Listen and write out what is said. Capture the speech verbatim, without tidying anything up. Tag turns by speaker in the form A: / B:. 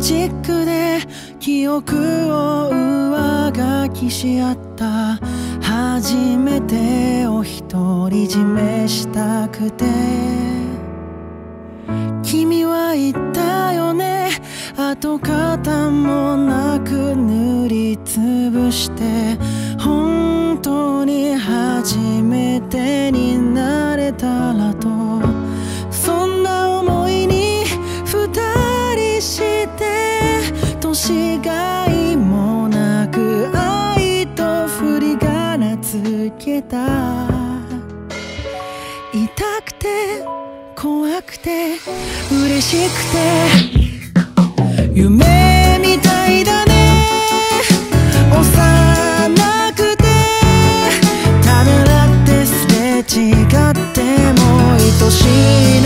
A: ジックで記憶を上書きし合った。初めてを独り占めしたくて。君は言ったよね、跡形もなく塗りつぶして。本当に初めてになれたらと、そんな思いに二人して年がいもなく愛と振り仮名つけた。痛くて怖くて嬉しくて夢みたいだね。幼くてためらってすれ違っても愛しい